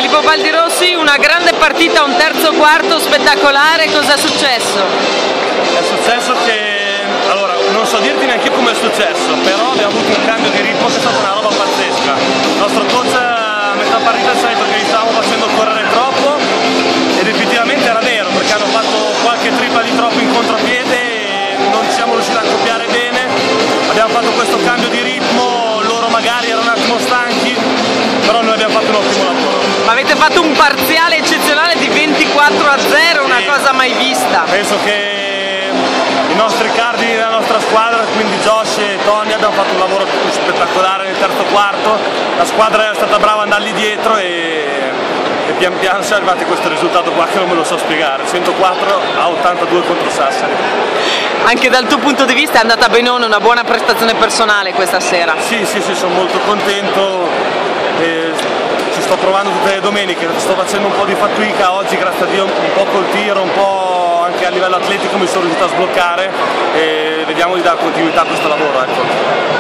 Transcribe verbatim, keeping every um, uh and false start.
Filippo Baldirossi, una grande partita, un terzo quarto spettacolare, cosa è successo? È successo che, allora, non so dirti neanche come è successo, però abbiamo avuto un cambio di ritmo che è stata una roba pazzesca. Il nostro coach a metà partita ci ha detto che li stavamo facendo correre troppo ed effettivamente era vero, perché hanno fatto qualche tripla di troppo in contropiede e non siamo riusciti a accoppiare bene. Abbiamo fatto questo cambio di ritmo, loro magari erano un attimo stanchi, però noi abbiamo fatto un ottimo lavoro. Ma avete fatto un parziale eccezionale di ventiquattro a zero, una sì, cosa mai vista. Penso che i nostri cardini della nostra squadra, quindi Josh e Tony, abbiamo fatto un lavoro spettacolare nel terzo quarto, la squadra è stata brava ad andargli dietro e, e pian piano siamo arrivati a questo risultato qua che non me lo so spiegare, centoquattro a ottantadue contro Sassari. Anche dal tuo punto di vista è andata benone, una buona prestazione personale questa sera? Sì, sì, sì, sono molto contento, e ci sto provando tutte le domeniche, sto facendo un po' di fatica oggi, grazie a Dio, un po' col tiro, un po' anche a livello atletico mi sono riuscito a sbloccare e vediamo di dare continuità a questo lavoro. Ecco.